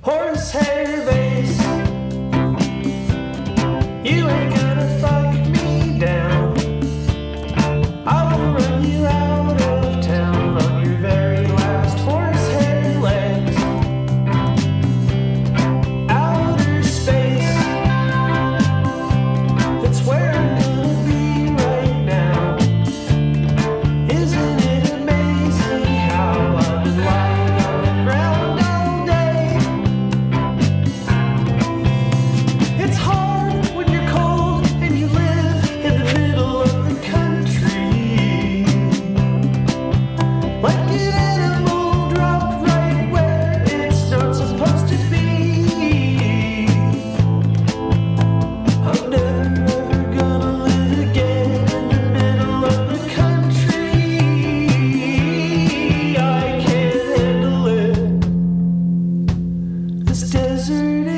horsehair vase. You ain't gonna fuck me down. I will run you out of town on your very last horsehair legs. Outer space, that's where I'm gonna be right now. Isn't it amazing how I've been lying on the ground all day? It's hard when you're cold and you live in the middle of the country, like an animal dropped right where it's not supposed to be. I'm never ever gonna live again in the middle of the country. I can't handle it. This desert